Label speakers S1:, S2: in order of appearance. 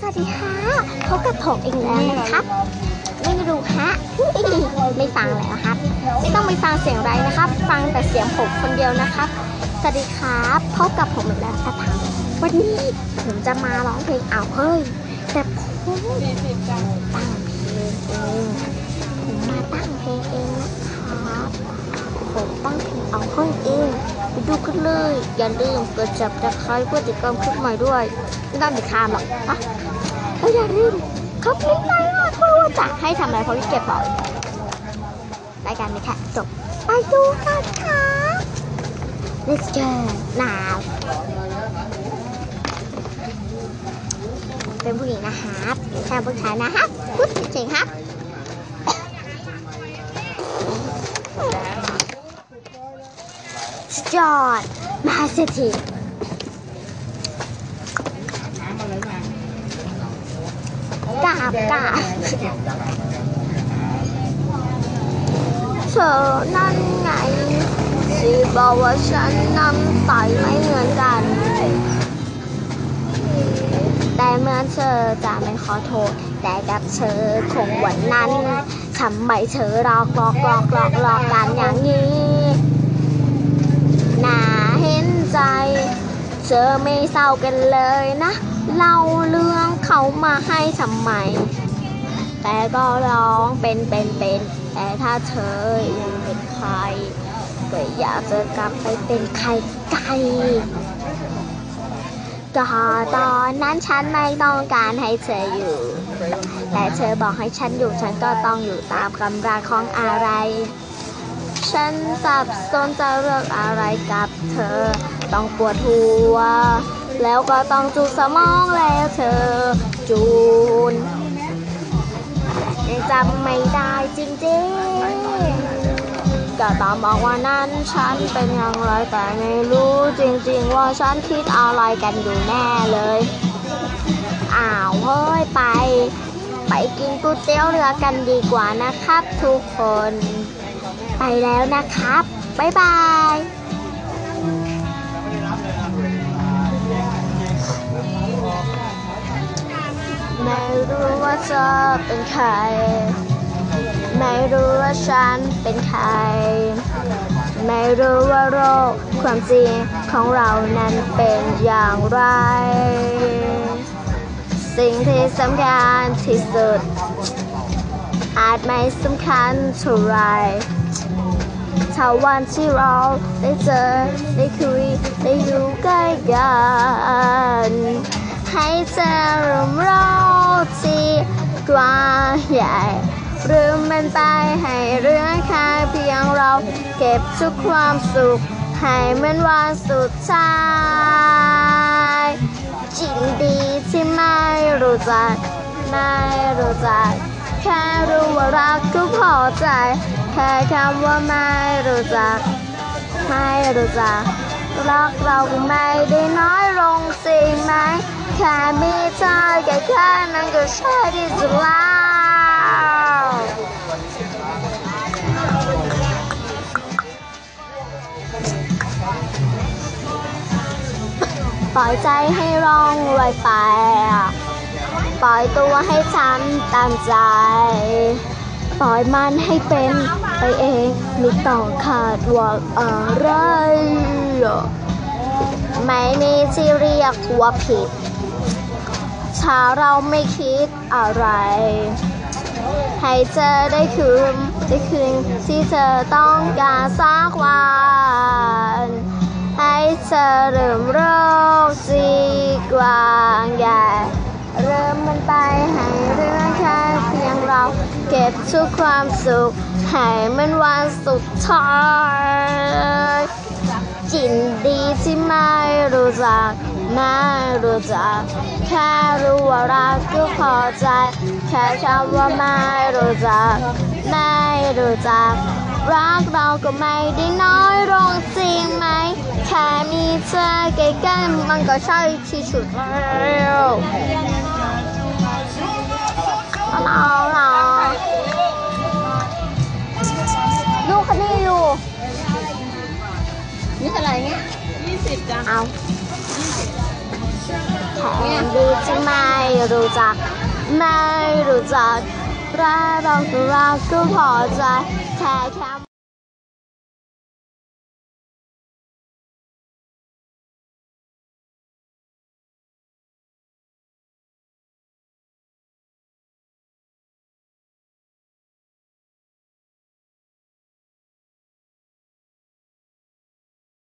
S1: วัสดีค่ะพบกับผมเองแล้วนะครับไม่รู้ฮะไม่ฟังแล้วครับไม่ต้องไปฟังเสียงไรนะครับฟังแต่เสียงผมคนเดียวนะครับสวัสดีครับพบกับผมอีกแล้วครับวันนี้ผมจะมาร้องเพลงเอาเฮ้ยแต่ผมตั้งเพลงเองผมมาตั้งเพลงเองนะครับผมตั้งเพลงเอาเฮ้ยเองไปดูกันเลยอย่าลืมกดจับตะไคร้เพื่อติดตามคลิปใหม่ด้วยไม่ต้องติดตามหรอกนะแล้วอย่าลืมคลิปใหม่ว่าเพราะว่าจะให้ทำอะไรเพราะพี่เก็บบ่อยรายการนี้แค่จบไปดูกันค่ะ Let's go now เป็นผู้หญิงนะครับแทนผู้ชายนะครับพูดจริงๆครับจอดมาเศรษฐีกราบเธอนั่นไงสิบอกว่าฉันน้ำใสไม่เหมือนกันแต่เมื่อเธอจะไม่ขอโทษแต่กับเธอคงวันนั้นทำไมเธอหลอกกันอย่างนี้น่าเห็นใจเธอไม่เศร้ากันเลยนะเล่าเรื่องเขามาให้ทำไมแต่ก็ร้องเป็นแต่ถ้าเธอยังเป็นใครก็อยากจะกลับไปเป็นใครไกลก็ตอนนั้นฉันไม่ต้องการให้เธออยู่แต่เธอบอกให้ฉันอยู่ฉันก็ต้องอยู่ตามกำลังของอะไรฉันสับสนจะเลือกอะไรกับเธอต้องปวดหัวแล้วก็ต้องจูสมองแล้วเธอจูนยังจำไม่ได้จริงๆก็ต้องบอกว่านั้นฉันเป็นอย่างไรแต่ไม่รู้จริงๆว่าฉันคิดอะไรกันอยู่แน่เลยอ้าวเฮ้ยไปกินก๋วยเตี๋ยวเรือกันดีกว่านะครับทุกคนไปแล้วนะครับบ๊ายบายไม่รู้ว่าเธอเป็นใครไม่รู้ว่าฉันเป็นใครไม่รู้ว่าโลกความจริงของเรานั้นเป็นอย่างไรสิ่งที่สำคัญที่สุดอาจไม่สำคัญเท่าไรถ้าวันที่เราได้เจอได้คุยได้อยู่ใกล้กันให้เธอรู้โลกที่กว้างใหญ่หรือมันไปให้เรื่องแค่เพียงเราเก็บทุกความสุขให้มันวันสุดท้ายจริงดีที่ไม่รู้จักแค่รู้ว่ารักก็พอใจแค่คำว่าไม่รู้จักรักเราก็ไม่ได้น้อยลงสิไหมแค่มีเธอแค่นั้นก็ใช่ที่สุดแล้วปล่อยใจให้ร้องไวไปปล่อยตัวให้ฉันตามใจปล่อยมันให้เป็นไปเองไม่ต้องคาดหวังอะไรไม่มีที่เรียกว่าผิดถ้าเราไม่คิดอะไรให้เธอได้คืนที่เธอต้องการสักวันให้เธอเริ่มโลกที่กว้างใหญ่เริ่มมันไปให้เรื่องแค่เพียงเราเก็บทุกความสุขให้มันวันสุดท้ายจินดีที่ไม่รู้จักแค่รู้ว่ารักก็พอใจแค่คำว่าไม่รู้จักรักเราก็ไม่ได้น้อยลงจริงไหมแค่มีเธอใกล้ๆมันก็ใช่ที่สุดแล้วลูกคนนี้อยู่นี่เท่าไหร่เงี้ย20จ้ะเอาแถดีที่ไม่รู้จักไม่รู้จักรักก็พอใจแค่